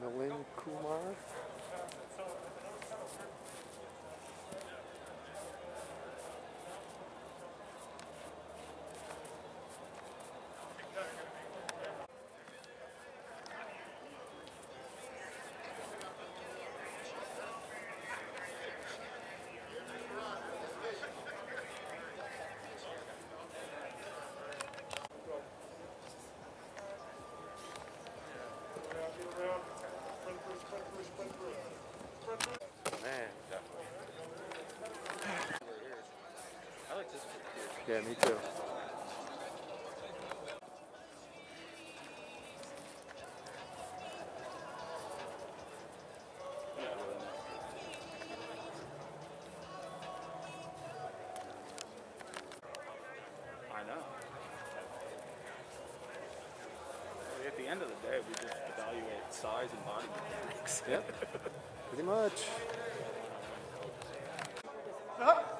Milind Kumar. Man, definitely. I like this one. Yeah, me too. I know. At the end of the day, we just evaluate size and body mechanics. Yep, pretty much. Uh-huh.